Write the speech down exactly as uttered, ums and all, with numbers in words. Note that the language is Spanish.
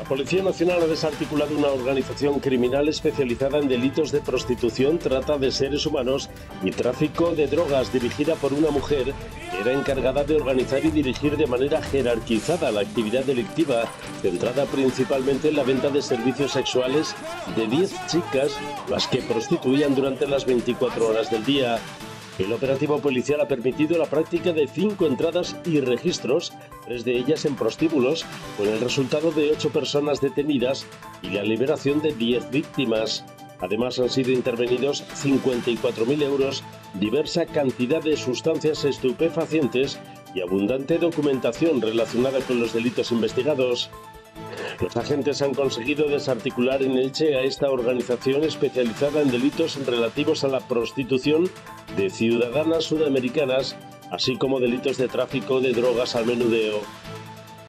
Policía Nacional ha desarticulado una organización criminal especializada en delitos de prostitución, trata de seres humanos y tráfico de drogas, dirigida por una mujer que era encargada de organizar y dirigir de manera jerarquizada la actividad delictiva, centrada principalmente en la venta de servicios sexuales de diez chicas, las que prostituían durante las veinticuatro horas del día. El operativo policial ha permitido la práctica de cinco entradas y registros, tres de ellas en prostíbulos, con el resultado de ocho personas detenidas y la liberación de diez víctimas. Además, han sido intervenidos cincuenta y cuatro mil euros, diversa cantidad de sustancias estupefacientes y abundante documentación relacionada con los delitos investigados. Los agentes han conseguido desarticular en Elche a esta organización especializada en delitos relativos a la prostitución de ciudadanas sudamericanas, así como delitos de tráfico de drogas al menudeo.